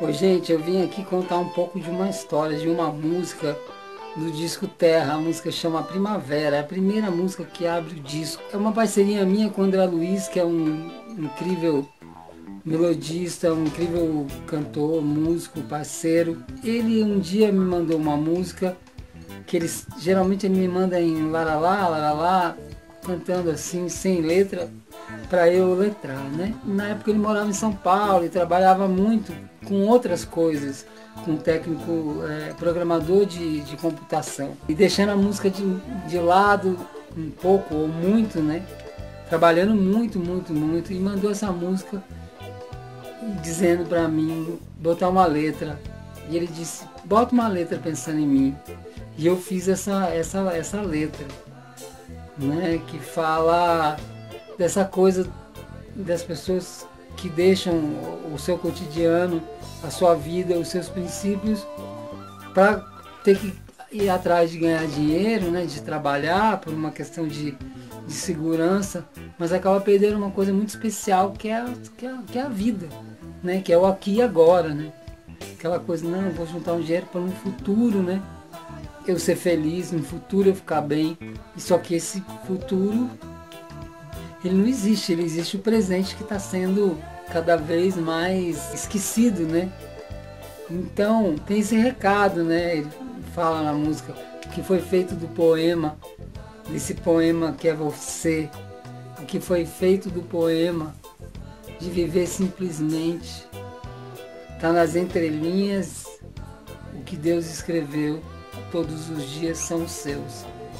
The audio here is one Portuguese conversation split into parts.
Oi, gente, eu vim aqui contar um pouco de uma história, de uma música do disco Terra. A música chama Primavera, é a primeira música que abre o disco. É uma parceria minha com o André Luiz, que é um incrível melodista, um incrível cantor, músico, parceiro. Ele um dia me mandou uma música que geralmente ele me manda em laralá, cantando assim, sem letra, para eu letrar, né? Na época ele morava em São Paulo e trabalhava muito com outras coisas, com técnico, programador de computação. E deixando a música de lado um pouco ou muito, né? Trabalhando muito, e mandou essa música dizendo para mim botar uma letra. E ele disse, bota uma letra pensando em mim. E eu fiz essa letra, né? Que fala dessa coisa das pessoas que deixam o seu cotidiano, a sua vida, os seus princípios, para ter que ir atrás de ganhar dinheiro, né, de trabalhar por uma questão de segurança, mas acaba perdendo uma coisa muito especial que é a vida, né, que é o aqui e agora, né? Aquela coisa, não, eu vou juntar um dinheiro para um futuro, né? Eu ser feliz, no futuro eu ficar bem. E só que esse futuro ele não existe, ele existe o presente que está sendo cada vez mais esquecido, né? Então tem esse recado, né? Ele fala na música que foi feito do poema, desse poema que é você, o que foi feito do poema de viver simplesmente, está nas entrelinhas, o que Deus escreveu, todos os dias são os seus.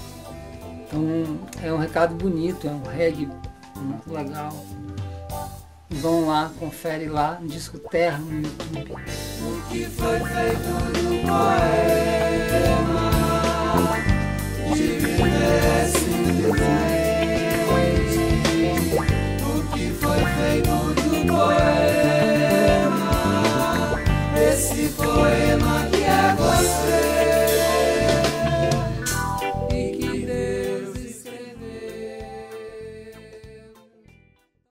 Então é um recado bonito, é um reggae muito legal. Vão lá, confere lá no disco Terra no YouTube. O que foi feito do poema